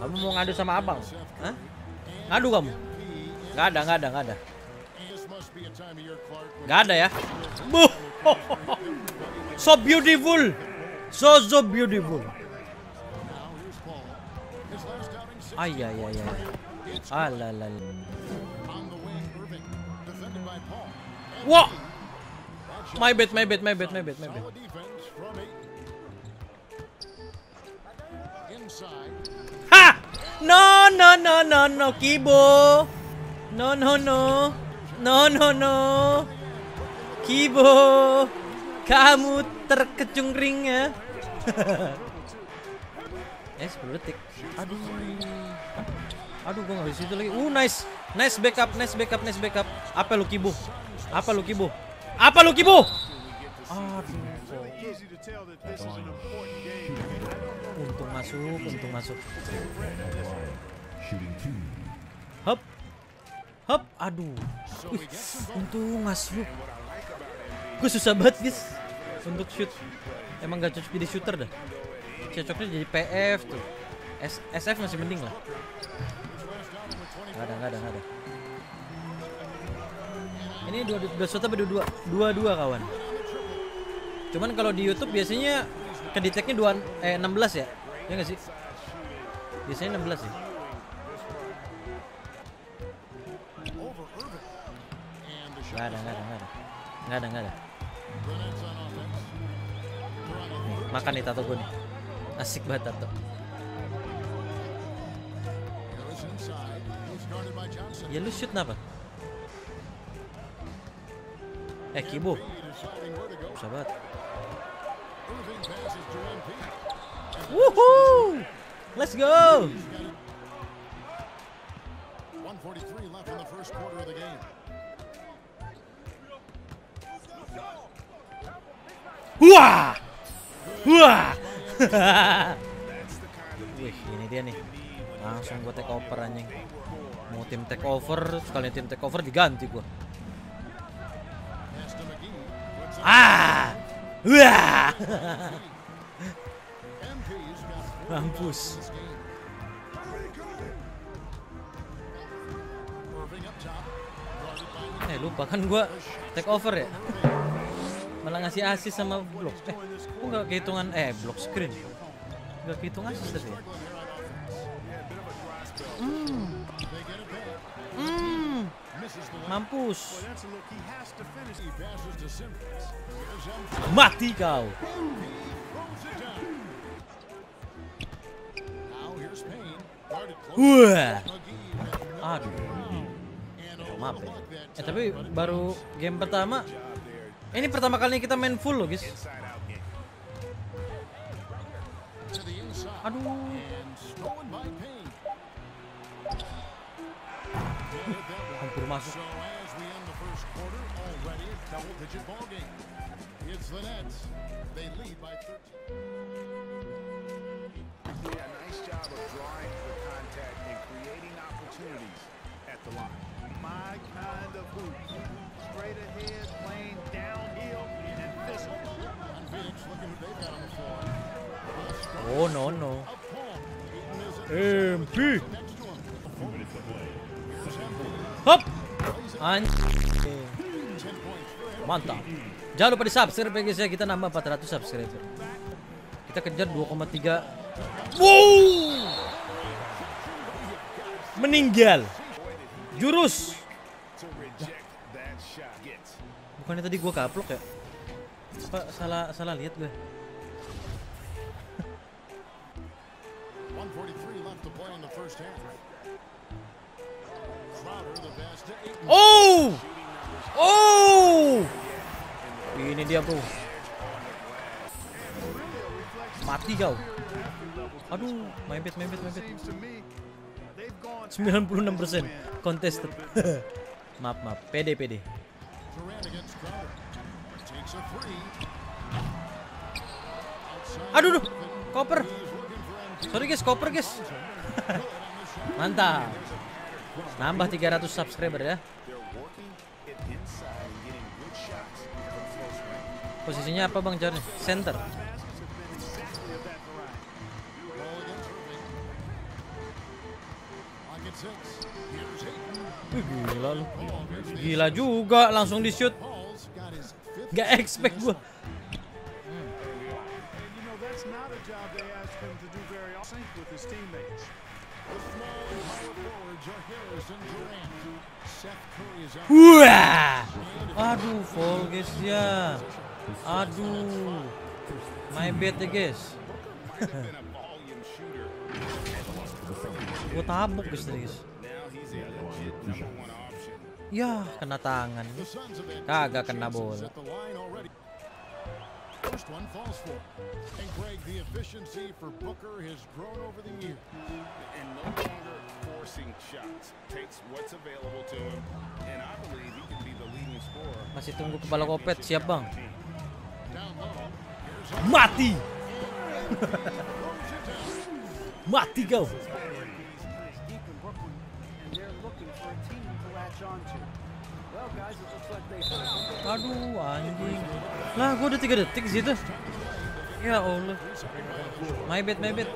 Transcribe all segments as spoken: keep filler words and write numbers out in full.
Kamu mau ngadu sama abang? Hah? Ngadu kamu? Gak ada, gak ada, gak ada. Gak ada ya? Buh! So beautiful, so so beautiful. Ay ay ay ay. Alalala. Wah! My bad, my bad, my bad, my bad, my bad. Ha! No no no no no Kibo. No no no. No no no. Kibo. Kamu terkecungring ya. Eh sepuluh detik. Aduh. Aduh gua gak bisa itu lagi. Uh nice. Nice backup, nice backup, nice backup. Apa lu Kibo? Apa lu Kibo? Apa lu Kibo? Aduh. Untung masuk, untung masuk. Hop. Hop, aduh. Wih, untung masuk. Gue susah banget guys untuk shoot. Emang gak cocok jadi shooter dah. Cocoknya jadi P F tuh. S SF masih mending lah. Gak ada, gak ada, gak ada. Ini dua dua shot apa dua dua dua kawan. Cuman kalau di YouTube biasanya kedeteknya dua eh enam belas ya. Ya nggak sih? Biasanya enam belas ya. Gak ada, gak ada, gak ada. Gak ada, gak ada. Nih, makan nih tato gue nih. Asik banget tato. Ya lu shoot kenapa? Eh Kibo. Susah banget. Woohoo! Let's go. Wah! Wah! Wih, ini dia nih. Langsung gue take over anjing. Mau tim take over, sekalian tim take over diganti gue. Ah! Wah! Mampus. Eh lupa kan gue take over ya. Malah ngasih assist sama blok. Eh, kok nggak kehitungan eh block screen? Nggak kehitung assist tadi ya? Hmm. Hmm. Mampus. Mati kau. Wah. Aduh. Maaf ya. Eh tapi baru game pertama. Ini pertama kali kita main full loh guys. Aduh. Hampir masuk. Oh no no. M P. Hop. Anjing. Mantap. Jangan lupa di subscribe ya guys ya. Kita nambah empat ratus subscriber. Kita kejar dua koma tiga. Wow. Meninggal. Jurus. Bukannya tadi gua kaplok ya? Apa salah salah lihat gue? Oh! Oh! Ini dia bro. Mati kau. Aduh, my bad, my bad, my bad. sembilan puluh enam persen contested. Maaf, maaf. Pede, pede. Aduh, duh. Koper. Sorry guys, koper guys. Mantap. Nambah tiga ratus subscriber ya. Posisinya apa Bang Jar nih? Center. Wih, gila lu. Gila juga langsung di shoot. Gak expect gua. Wah. Aduh, fall guys ya. Aduh. My bad ya guys. Gue tabuk guys guys. Ya, kena tangan. Kagak kena bola. First one falls for. And Greg, the efficiency for Booker has grown over the years. And no longer forcing shots. Takes what's available to him. And I believe he can be the leading scorer. Masih tunggu kepala kopet, siap bang. Mati. Mati kau. Aduh anjing. Lah gua udah tiga detik situ. Ya Allah. My bad, my bad.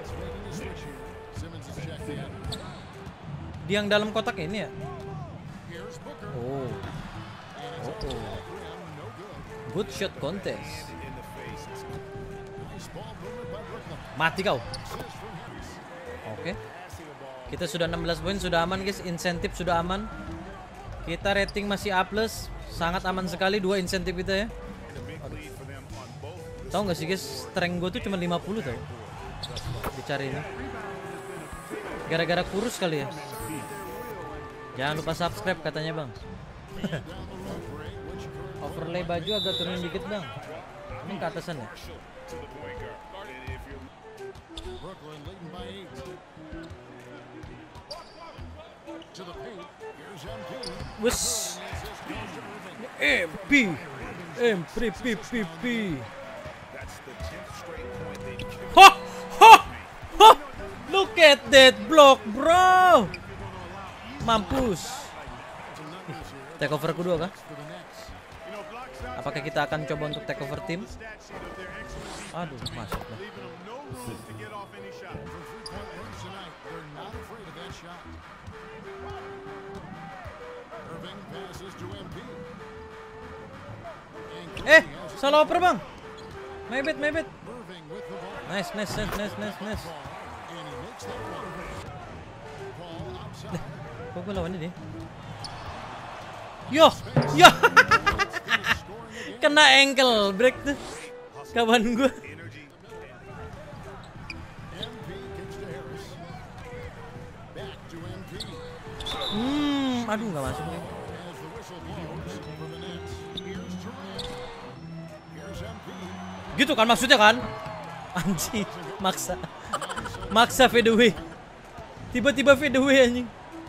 Dia yang dalam kotak ini ya? Oh. Oh, oh. Good shot contest. Mati kau. Oke. Kita sudah enam belas poin, sudah aman guys. Insentif sudah aman. Kita rating masih A plus, sangat aman sekali dua insentif kita ya. Tahu nggak sih guys, strength gue tuh cuma lima puluh tau. Dicari ini. Gara-gara kurus kali ya. Jangan lupa subscribe katanya bang. Overlay baju agak turunin dikit bang. Ini ke atasan ya. Wes M P M P P P P Ha ha ha. Look at that block bro. Mampus. Take over kedua kah? Apakah kita akan coba untuk take over tim? Aduh masuk lah. Eh, salah oper bang. My bad, my bad. Nice, nice, nice, nice, nice, nice. Eh, kok gue lawan ini? Yo, yo. Kena ankle break tuh. Kawan gue. Hmm, aduh nggak masuk nih. Gitu kan maksudnya kan? Anjing, maksa. Maksa fade away. Tiba-tiba fade away anjing.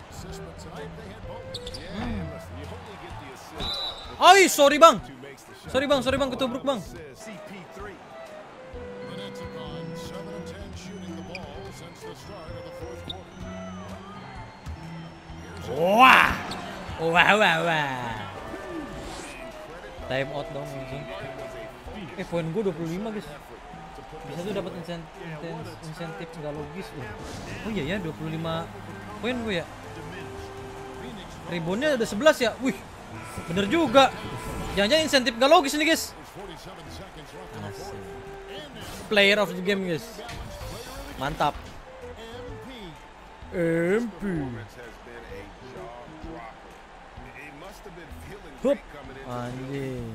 Hmm. Ay, sorry bang. Sorry bang, sorry bang, ketubruk bang. Wah. Wah, wah, wah. Time out dong anjing. Eh poin gue dua puluh lima guys. Bisa tuh dapat insentif, insentif nggak logis. Oh iya ya dua puluh lima poin gue ya. Reboundnya ada sebelas ya. Wih bener juga. Jangan-jangan insentif nggak logis nih guys. Asik. Player of the game guys. Mantap. M P. Hup. Anjing.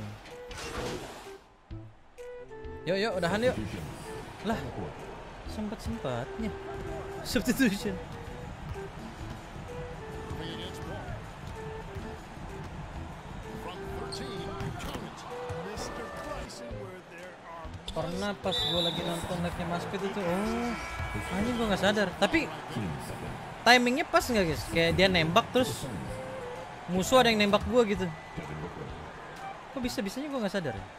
Yuk yuk udahan yuk. Lah sempat-sempatnya substitution. Karena pas gue lagi nonton live-nya Mas Pit itu, oh anjing gue nggak sadar. Tapi timingnya pas nggak guys? Kayak dia nembak terus musuh ada yang nembak gue gitu. Kok bisa bisanya gue nggak sadar ya?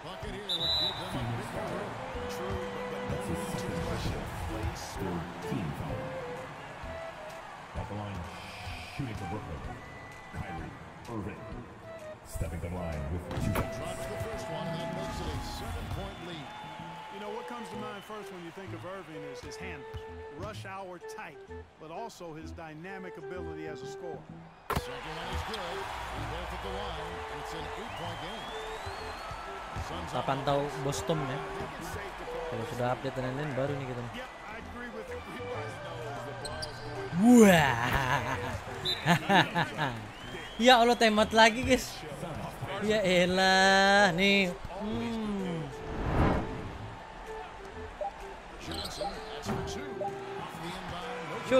Stepping the line with two shots. Drops the first one and then makes it a seven-point lead. You know what comes to mind first when you think of Irving is his handle. rush hour tight, but also his dynamic ability as a scorer. Second one is good. And both at the line. It's an eight-point game. Suns Kita pantau Boston ya. Kalau sudah update dan lain-lain baru nih kita. Yep, I agree with you. Wah. Ya Allah, temat lagi guys. Ya elah nih. Hmm. Johnson, that's for two. Off the inbound. Shoot.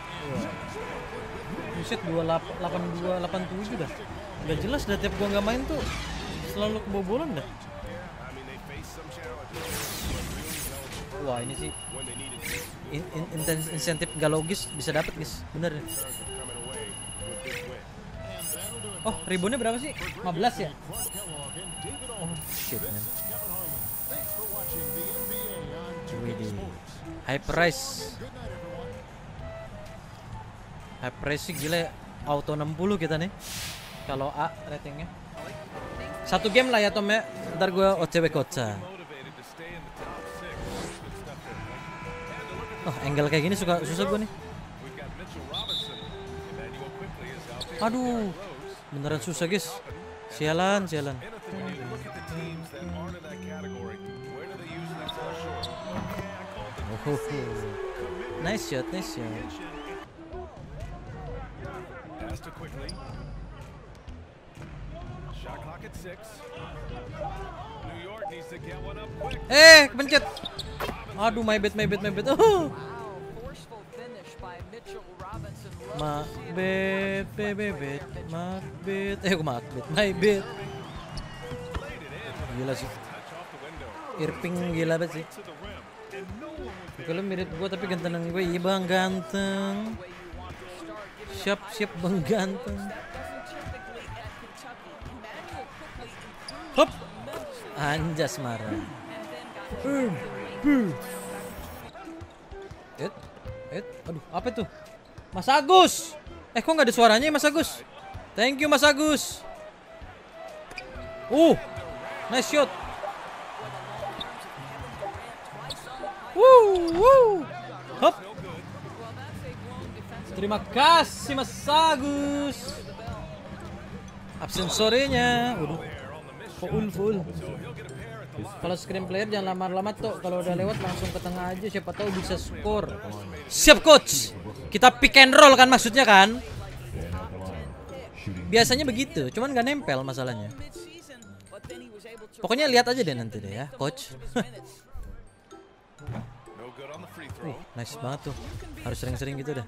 Buset, dua delapan dua delapan tujuh dah. Gak jelas dah, tiap gua nggak main tuh selalu kebobolan dah. Wah ini sih in, in, in, insentif gak logis bisa dapat guys, bener. Oh reboundnya berapa sih? lima belas ya? Oh shit man. Widih, high price. High price sih gila, auto enam puluh kita nih. Kalau A ratingnya satu game lah ya Tom ya. Ntar gue O C W koca. Oh angle kayak gini suka susah gue nih. Aduh beneran susah guys. Sialan sialan. Oh, nice shot, nice shot. Eh, kepencet. Aduh, my bad, my bad, my bad. Oh. Ma bad, bad, bad, bad, ma bad. Eh, ma bad, my bad. Gila sih. Irving gila banget sih. Kalau mirip gua tapi ganteng gue, iya bang ganteng. Siap, siap bang ganteng. Hop. Anjas marah. Hmm. Hmm. Et, et, aduh, apa itu? Mas Agus. Eh, kok nggak ada suaranya ya, Mas Agus? Thank you, Mas Agus. Uh, nice shot. Woo, woo. Hop. Terima kasih, Mas Agus. Absen sorenya. Waduh. Full, full. Kalau screen player jangan lama-lama tuh. Kalau udah lewat langsung ke tengah aja, siapa tahu bisa skor. Siap coach. Kita pick and roll kan maksudnya kan? Biasanya begitu, cuman gak nempel masalahnya. Pokoknya lihat aja deh nanti deh ya, coach. Uh, nice banget tuh. Harus sering-sering gitu dah.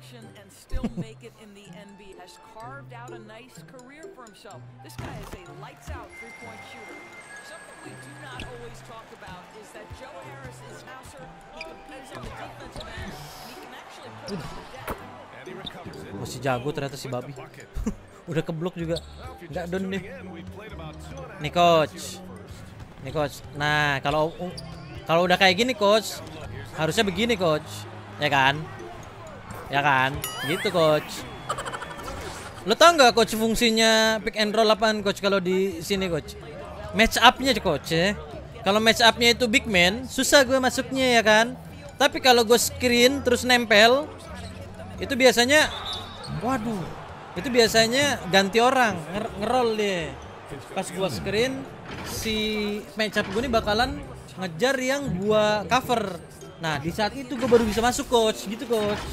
Masih jago ternyata si babi. Udah keblok juga. Enggak down nih. Nih coach. Nih coach. Nah, kalau kalau udah kayak gini coach, harusnya begini coach. Ya kan? Ya kan? Gitu coach. Lo tau nggak coach fungsinya pick and roll apaan coach kalau di sini coach? Match up-nya coach ya. Kalau match up-nya itu big man, susah gue masuknya ya kan. Tapi kalau gue screen terus nempel, itu biasanya, waduh, itu biasanya ganti orang, nger ngerol deh. Pas gue screen, si match up gue ini bakalan ngejar yang gue cover. Nah di saat itu gue baru bisa masuk coach, gitu coach.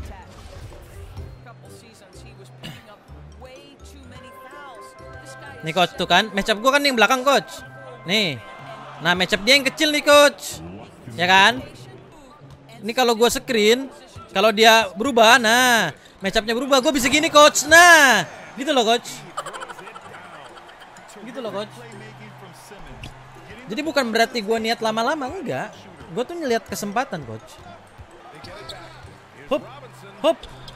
Nih coach tuh kan, match up gue kan yang belakang coach. Nih. Nah match up dia yang kecil nih coach. Ya kan? Ini kalau gue screen, kalau dia berubah, nah match up-nya berubah, gue bisa gini coach. Nah, gitu loh coach. Gitu loh coach. Jadi bukan berarti gue niat lama-lama, enggak. Gue tuh ngeliat kesempatan coach. Hop, hop.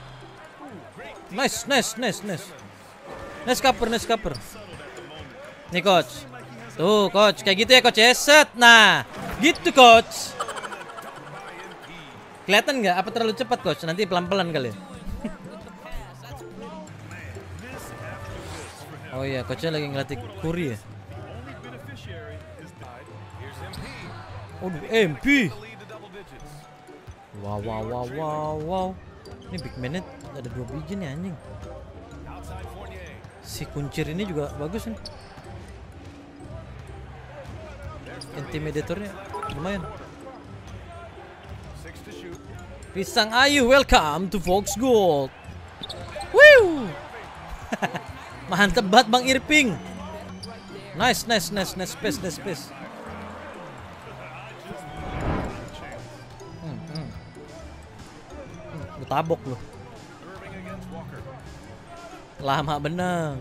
Nice, nice, nice, nice. Nice cover, nice cover. Nih coach. Tuh coach, kayak gitu ya coach ya. Set. Nah, gitu coach. Kelihatan nggak? Apa terlalu cepat coach? Nanti pelan-pelan kali ya. Oh iya, coachnya lagi ngelatih Curry ya. Oh, M P. Wow, wow, wow, wow, wow. Ini big man-nya ada dua biji nih anjing. Si kuncir ini juga bagus nih. Intimidatornya lumayan. Pisang Ayu, welcome to Fox Gold. Woo! Mantep banget Bang Irping. Nice, nice, nice, nice space, nice space. Hmm, hmm. Hmm, lu tabok lu. Lama benang.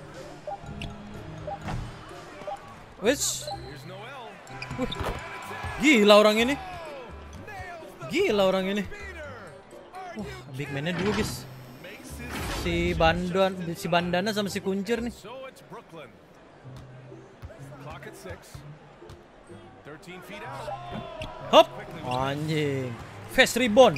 Wes. Wih, gila orang ini. Gila orang ini. Wah, big man-nya dulu guys. Si Bandan, si Bandana sama si Kuncir nih. Hop, anjing. Fast rebound.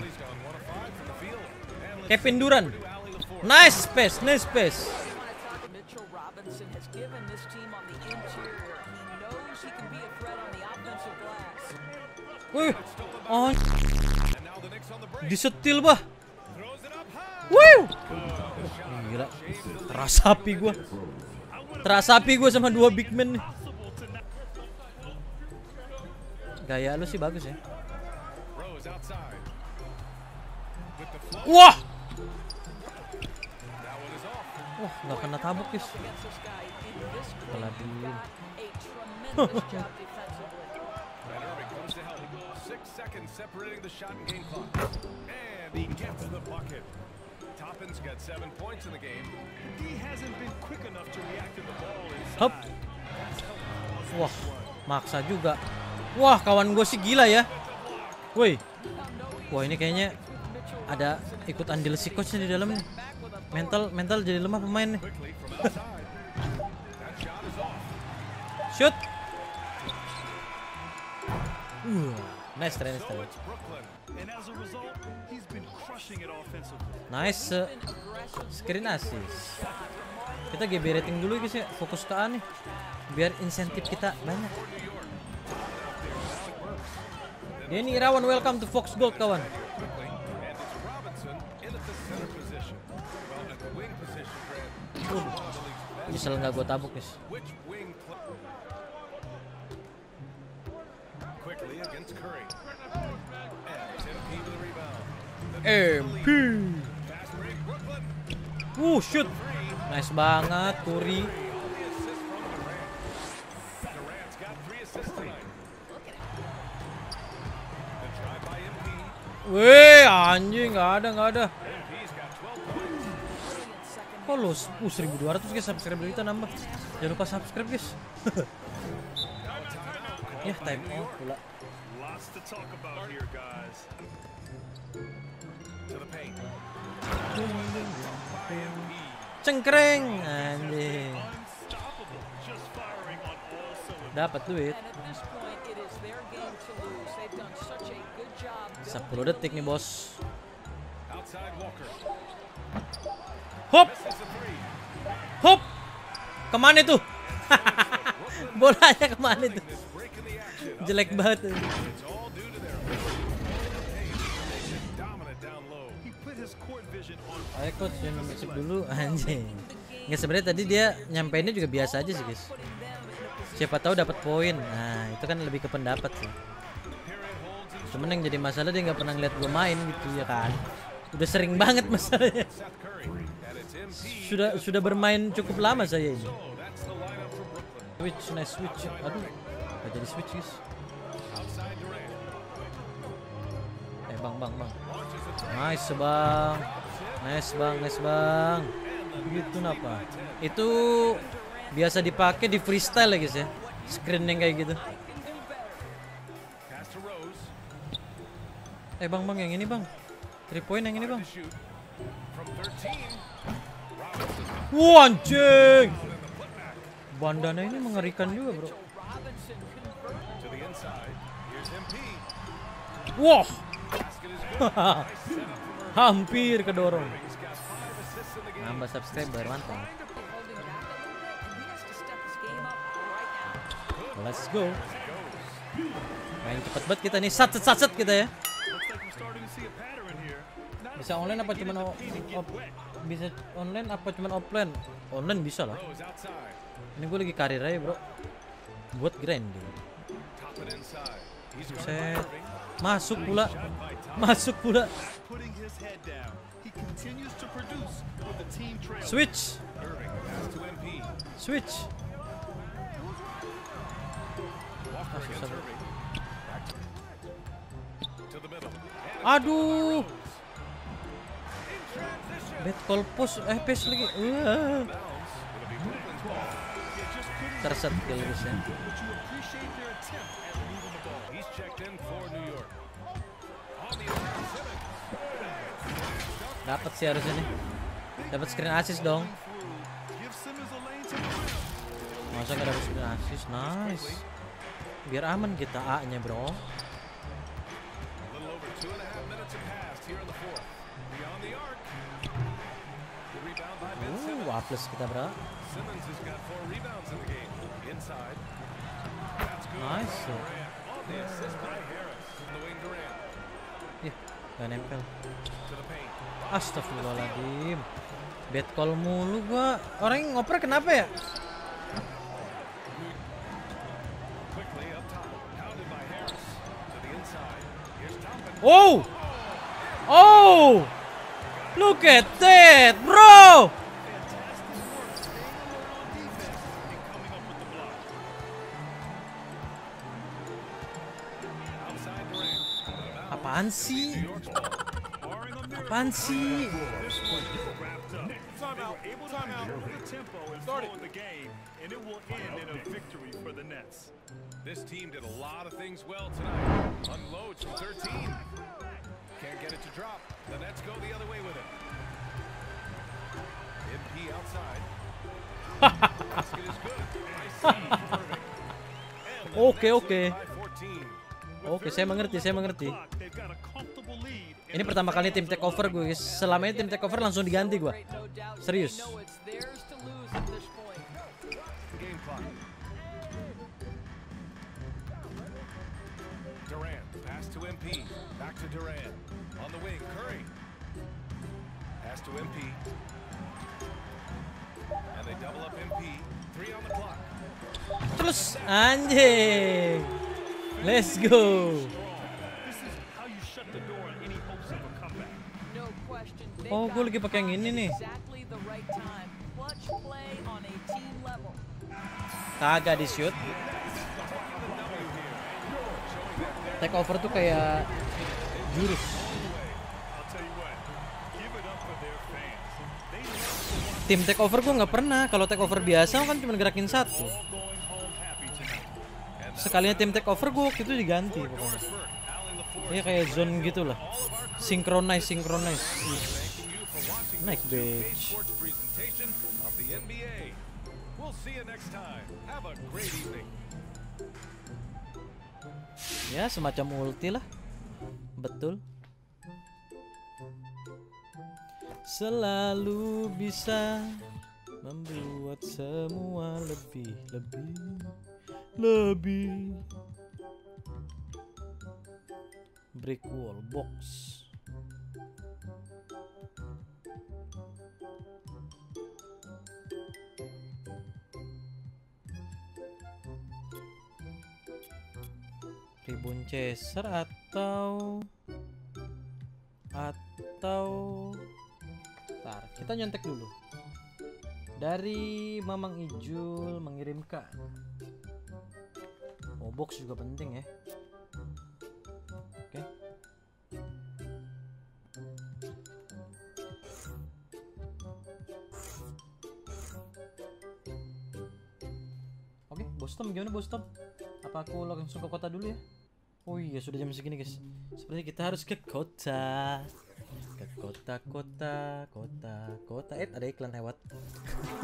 Kevin Durant. Nice space, nice space. Mitchell Robinson has given this team on the interior. He knows he can be a threat on the offensive glass. Wih, oh, disetil bah. Wih, gila, terasapi gua, terasapi gua sama dua big man nih. Gaya lu sih bagus ya. Wah, wah, nggak kena tabuk guys. Peladin. Hop. Wah, maksa juga. Wah, kawan gue sih gila ya. Woi. Wah, ini kayaknya ada ikut andil si coach di dalam nih. Mental mental jadi lemah pemain nih. Shoot. Uh, nice try, nice try. Nice uh, screen assist. Kita G B rating dulu guys ya, fokus ke A nih. Biar insentif kita banyak. Denny Irawan, welcome to Fox Gold kawan. Uh, nyesel nggak gue tabuk guys. M P. Uh, shoot. Nice banget Curry. Weh, anjing, nggak ada, nggak ada. Kok lo uh, seribu dua ratus guys subscriber kita nambah. Jangan lupa subscribe guys. Ya, time out pula. Cengkreng anjing. Dapat duit. sepuluh detik nih bos. Hop. Hop. Kemana itu? Bolanya kemana itu? Jelek banget. Ayo coach, yang membership dulu anjing. Nggak, sebenarnya tadi dia nyampeinnya juga biasa aja sih guys. Siapa tahu dapat poin. Nah itu kan lebih ke pendapat sih. Cuman yang jadi masalah dia nggak pernah ngeliat gue main gitu ya kan. Udah sering banget masalahnya. Sudah sudah bermain cukup lama saya ini. Switch, nice switch. Aduh, nggak jadi switch guys. Eh bang bang bang. Nice bang. Nice bang, nice bang. Gitu napa? Itu biasa dipakai di freestyle ya guys ya. Screen yang kayak gitu. Eh bang bang yang ini bang. Three point yang ini bang. Wah anjing. Bandana ini mengerikan juga bro. Wah. Hampir kedorong. Nambah subscriber mantap. Let's go. Main cepet banget kita nih, sat sat sat kita ya. Bisa online apa cuman o- op- bisa online apa cuman offline? Online bisa lah. Ini gue lagi karir aja bro. Buat grinding. Set. Masuk pula. Masuk pula. Putting his head down. He continues to produce with the team trail. Switch. Switch. Ah, susah. Aduh. Bad call post. Eh pace lagi. Uh. Terset kill guys ya. Dapat sih harusnya nih. Dapat screen assist dong. Masa gak dapat screen assist? Nice. Biar aman kita A-nya bro. Uh, A plus kita bro. Nice. Ih, gak nempel. Astagfirullahaladzim. Bad call mulu gua. Orang yang ngoper kenapa ya? Oh! Oh! Look at that, bro! Apaan sih? Apaan sih? This team did a lot of things well tonight. Unloads from thirteen. Can't get it to drop. The Nets go the other way with it. M P outside. Basket is good. Nice save. Perfect. Oke, oke. Oke, saya mengerti, saya mengerti. Ini pertama kali tim take over gue, guys. Selama ini tim take over langsung diganti gue. Serius. Durant, pass to M P. Back to Durant. On the wing, Curry. Pass to M P. And they double up M P. Three on the clock. Terus anjing. Let's go. Oh, gue lagi pakai yang ini nih. Kagak di shoot. Take over tuh kayak jurus. Tim take over gue nggak pernah. Kalau take over biasa kan cuma gerakin satu. Sekalinya tim take over gue waktu itu diganti pokoknya. Iya kayak zone gitulah. Synchronize, synchronize. Naik bitch. Ya semacam ulti lah. Betul. Selalu bisa membuat semua lebih lebih lebih. Brick wall box. Ribbon chaser atau atau Ntar, kita nyontek dulu. Dari Mamang Ijul mengirimkan. Oh, box juga penting ya. Oke. Oke, Boston gimana Boston? Apa aku langsung ke kota dulu ya? Oh iya, sudah jam segini guys. Sepertinya kita harus ke kota. Ke kota, kota, kota, kota. Eh, ada iklan lewat.